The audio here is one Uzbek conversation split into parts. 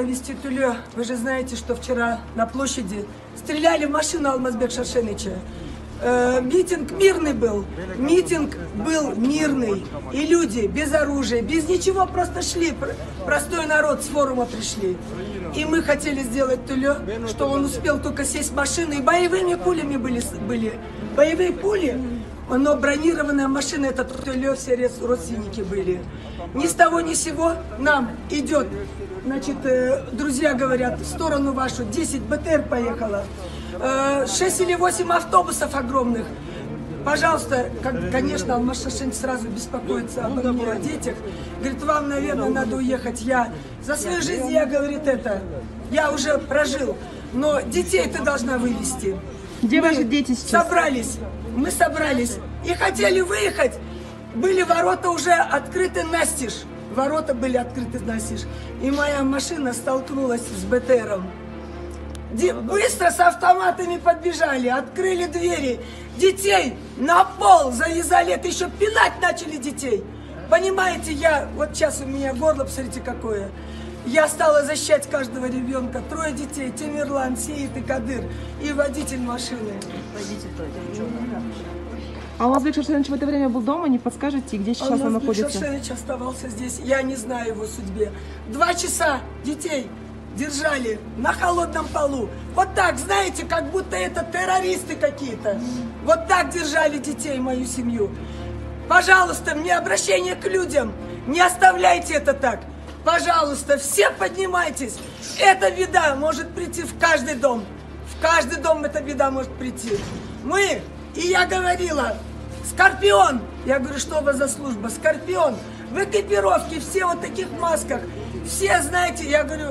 навести Туле. Вы же знаете, что вчера на площади стреляли в машину Алмазбек Шаршеныча. Митинг мирный был. Митинг был мирный. И люди без оружия, без ничего просто шли. Простой народ с форума пришли. И мы хотели сделать Туле, что он успел только сесть в машину. И боевыми пулями были. Боевые пули, но бронированная машина, это Туле, все родственники были. Ни с того ни с сего нам идет, значит, друзья говорят, в сторону вашу 10 БТР поехало, 6 или 8 автобусов огромных. Пожалуйста, конечно, Алмаз Шаршенич сразу беспокоится обо мне, о детях. Говорит, вам, наверное, надо уехать. Я за свою жизнь, я, говорит, я уже прожил, но детей ты должна вывести. Где ваши дети сейчас? Мы собрались и хотели выехать. Были ворота уже открыты настежь. Ворота были открыты настежь. И моя машина столкнулась с БТРом. Быстро с автоматами подбежали, открыли двери. Детей на пол завязали, это еще пинать начали детей. Понимаете, вот сейчас у меня горло, посмотрите, какое. Я стала защищать каждого ребенка. 3 детей, Тимирлан, Сеид и Кадыр. И водитель машины. Алмазбек Шаршенич в это время был дома, не подскажете, где сейчас он находится? Алмазбек Шаршенич оставался здесь, я не знаю его судьбе. 2 часа детей держали на холодном полу. Вот так, знаете, как будто это террористы какие-то. Вот так держали детей, мою семью. Пожалуйста, мне обращение к людям. Не оставляйте это так. Пожалуйста, все поднимайтесь. Эта беда может прийти в каждый дом. В каждый дом эта беда может прийти. И я говорила, Скорпион, я говорю, что у вас за служба? Скорпион, в экипировке, все вот таких масках, все знаете, я говорю...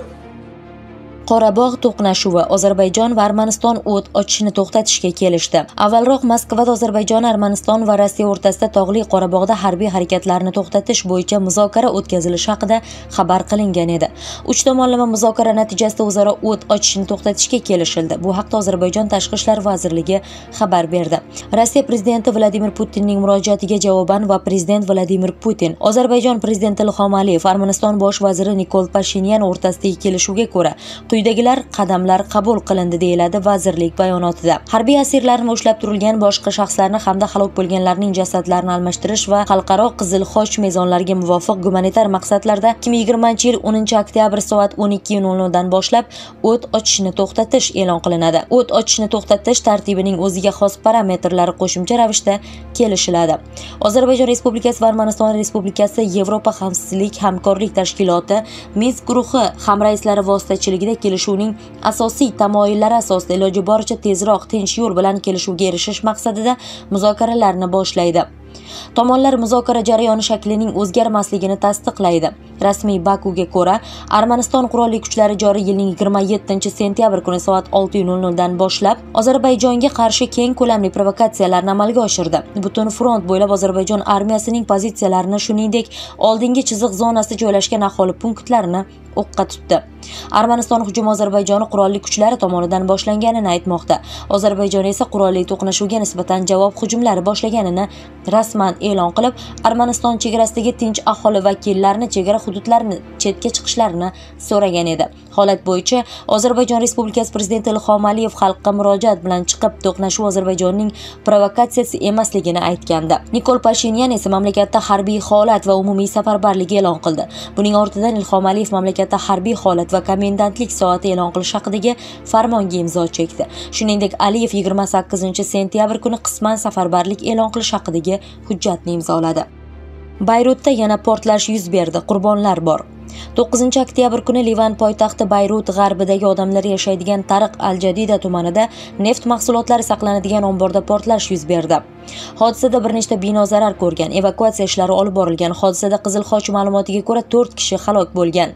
Qorabog' to'qnashuvi Ozarbayjon va Armaniston o't ochishni to'xtatishga kelishdi. Avvalroq Moskvada Ozarbayjon, Armaniston va Rossiya o'rtasida Tog'li Qorabog'da harbiy harakatlarni to'xtatish bo'yicha muzokara o'tkazilishi haqida xabar qilingan edi. 3 tomonlama muzokara natijasida o'zaro o't ochishni to'xtatishga kelishildi. Bu haqda Ozarbayjon Tashqi ishlar vazirligi xabar berdi. Rossiya prezidenti Vladimir Putinning murojaatiga javoban va prezident Vladimir Putin, Ozarbayjon prezidenti Ilhom Aliyev, Armaniston bosh vaziri Nikol Pashinyan o'rtasidagi kelishuvga ko'ra quyidagilar qadamlar qabul qilindi deyiladi vazirlik bayonotida. Harbiy asirlarni ushlab turilgan boshqa shaxslarni hamda halok bo'lganlarning jasadlarini almashtirish va xalqaro Qizil Xoch mezonlariga muvofiq gumanitar maqsadlarda 2020-yil 10-oktyabr soat 12:00 dan boshlab o't ochishni to'xtatish e'lon qilinadi. O't ochishni to'xtatish tartibining o'ziga xos parametrlari qo'shimcha ravishda kelishiladi. Ozarbayjon Respublikasi va Armaniston Respublikasi Yevropa xavfsizlik hamkorlik tashkiloti Minsk guruhi hamraislari vositachiligida kelishuvning asosiy tamoyillari asosida iloji boricha tezroq tinch yo'l bilan kelishuvga erishish maqsadida muzokaralarni boshlaydi. Tomonlar muzokara jarayoni shaklining o'zgarmasligini tasdiqlaydi. Rasmiy Bakuga ko'ra, Armaniston qurolli kuchlari joriy yilning 27-sentyabr kuni soat 6:00 dan boshlab Ozarbayjonga qarshi keng ko'lamli provokatsiyalarni amalga oshirdi. Butun front bo'ylab Ozarbayjon armiyasining pozitsiyalarini, shuningdek, oldingi chiziq zonasida joylashgan aholi punktlarini o'qqa tutdi. Armaniston hujumi Ozarbayjon qurolli kuchlari tomonidan boshlanganini aytmoqda. Ozarbayjon esa qurolli to'qnashuvga nisbatan javob hujumlari boshlaganini rasman e'lon qilib, Armaniston chegarasidagi tinch aholi vakillarini chegara hududlarini chetga chiqishlarini so'ragan edi. Holat bo'yicha Ozarbayjon Respublikasi prezidenti Ilhom Aliyev xalqqa murojaat bilan chiqib, to'qnashuv Ozarbayjonning provokatsiyasi emasligini aytgandi. Nikol Pashinyan esa mamlakatda harbiy holat va umumiy safarbarlik e'lon qildi. Buning ortidan Ilhom Aliyev mamlakatda harbiy holat va komendantlik soati e'lon qilish haqidagi farmonga imzo chekdi. Shuningdek, Aliyev 28-sentyabr kuni qisman safarbarlik e'lon qilish haqidagi hujjatni imzoladi. Bayrutda yana portlash yuz berdi, qurbonlar bor. 9-oktyabr kuni Livan poytaxti Bayrut g'arbidagi odamlar yashaydigan Tariq al-Jadida tumanida neft mahsulotlari saqlanadigan omborda portlash yuz berdi. Hodisada bir nechta bino zarar ko'rgan, evakuatsiya ishlari olib borilgan. Hodisada Qizil Xoch ma'lumotiga ko'ra 4 kishi halok bo'lgan.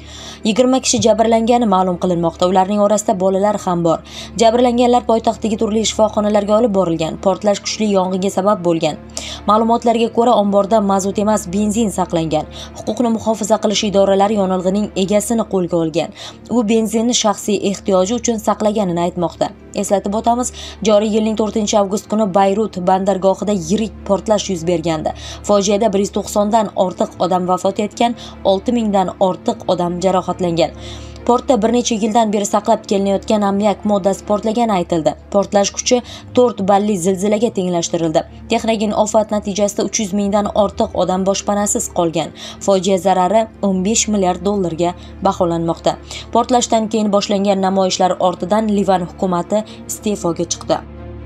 20 kishi jabrlangani ma'lum qilinmoqda. Ularning orasida bolalar ham bor. Jabrlanganlar poytaxtdagi turli shifoxonalarga olib borilgan. Portlash kuchli yong'inga sabab bo'lgan. Ma'lumotlarga ko'ra, omborda mazut emas, benzin saqlangan. Huquqni muhofaza qilish idoralari yonilg'ining egasini qo'lga olgan. U benzinni shaxsiy ehtiyoji uchun saqlaganini aytmoqda. Eslatib o'tamiz, joriy yilning 4-avgust kuni Bayrut bandargohida yirik portlash yuz bergandi. Fojiada 190 dan ortiq odam vafot etgan, 6000 dan ortiq odam jarohatlangan. Portda bir necha yildan beri saqlab kelinayotgan ammiak moddasi portlagani aytildi. Portlash kuchi 4 balli zilzilaga tenglashtirildi. Texnogen ofat natijasida 300 mingdan ortiq odam boshpanasiz qolgan. Fojia zarari 15 milliard dollarga baholanmoqda. Portlashdan keyin boshlangan namoyishlar ortidan Livan hukumati iste'foga chiqdi.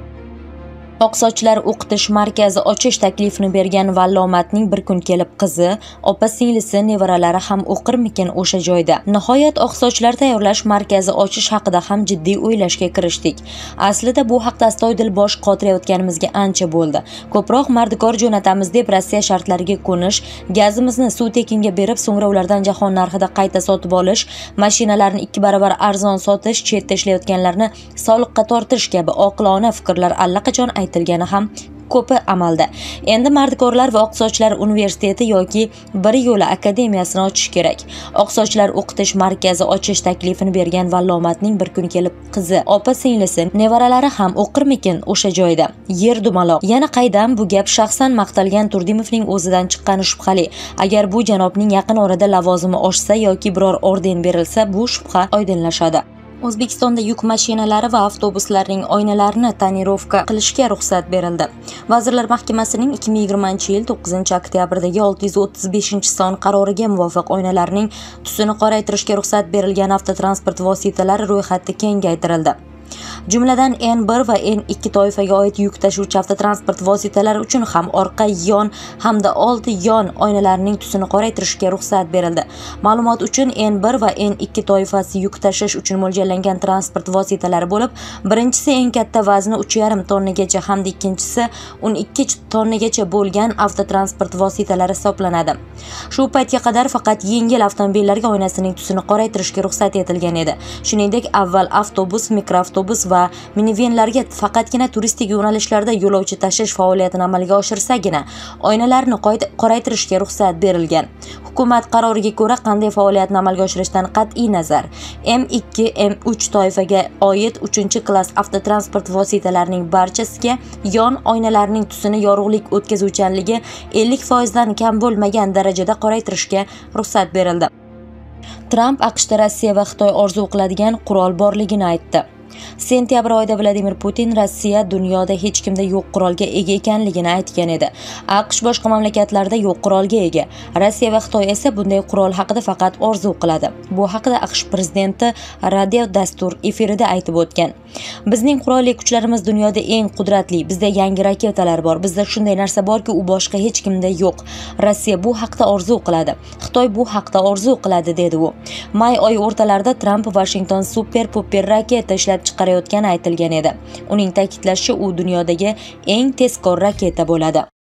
Oqsochlar o'qitish markazi ochish taklifini bergan Vallomatning bir kun kelib qizi, opa-singlisi, nevaralari ham o'qirmikin o'sha joyda. Nihoyat oqsochlar tayyorlash markazi ochish haqida ham jiddiy o'ylashga kirishdik. Aslida bu haqda astoydil bosh qotirayotganimizga ancha bo'ldi. Ko'proq mardikor jo'natamiz deb Rossiya shartlariga ko'nish, gazimizni suv tekinga berib, so'ngra ulardan jahon narxida qayta sotib olish, mashinalarni 2 barobar arzon sotish, chetda ishlayotganlarni soliqqa tortish kabi oqilona fikrlar allaqachon aytilgani ham ko'pi amalda. Endi mardikorlar va oqsochlar universiteti yoki bir yo'la akademiyasini ochish kerak. Oqsochlar o'qitish markazi ochish taklifini bergan Vallomatning bir kun kelib qizi, opa-singlisi, nevaralari ham o'qirmikin o'sha joyda. Yer dumaloq. Yana qaydan bu gap shaxsan maqtalgan Turdimovning o'zidan chiqqani shubhali. Agar bu janobning yaqin orada lavozimi oshsa yoki biror orden berilsa, bu shubha oydinlashadi. O'zbekistonda yuk mashinalari va avtobuslarning oynalarini tonirovka qilishga ruxsat berildi. Vazirlar Mahkamasining 2020-yil 9-oktyabrdagi 635-son qaroriga muvofiq oynalarning tusini qoraytirishga ruxsat berilgan avtotransport vositalari ro'yxati kengaytirildi. Jumladan N1 va N2 toifaga oid yuk tashuvchi avtotransport vositalari uchun ham orqa yon hamda old yon oynalarining tusini qoraytirishga ruxsat berildi. Ma'lumot uchun N1 va N2 toifasi yuk tashish uchun mo'ljallangan transport vositalari bo'lib, birinchisi eng katta vazni 3,5 tonnagacha hamda ikkinchisi 12 tonnagacha bo'lgan avtotransport vositalari hisoblanadi. Shu paytga qadar faqat yengil avtomobillarga oynasining tusini qoraytirishga ruxsat etilgan edi. Shuningdek, avval avtobus, mikroavtobus va minivenlarga faqatgina turistik yo'nalishlarda yo'lovchi tashish faoliyatini amalga oshirsagina oynalarni qoraytirishga ruxsat berilgan. Hukumat qaroriga ko'ra qanday faoliyatni amalga oshirishdan qat'iy nazar M2, M3 toifaga oid 3-klass avtotransport vositalarining barchasiga yon oynalarning tusini yorug'lik o'tkazuvchanligi 50% dan kam bo'lmagan darajada qoraytirishga ruxsat berildi. Tramp AQShda Rossiya va Xitoy orzu qiladigan qurol borligini aytdi. Sentyabr oyida Vladimir Putin Rossiya dunyoda hech kimda yo'q qurolga ega ekanligini aytgan edi. AQSh boshqa mamlakatlarda yo'q qurolga ega. Rossiya va Xitoy esa bunday qurol haqida faqat orzu qiladi. Bu haqida AQSh prezidenti radio dastur efirida aytib o'tgan. Bizning qurolli kuchlarimiz dunyoda eng qudratli. Bizda yangi raketalar bor. Bizda shunday narsa borki, u boshqa hech kimda yo'q. Rossiya bu haqda orzu qiladi. Xitoy bu haqda orzu qiladi, dedi u. May oyi o'rtalarida Tramp Washington super-puper raketa ishlab chiqarayotgani aytilgan edi. Uning ta'kidlashicha, u dunyodagi eng tezkor raketa bo'ladi.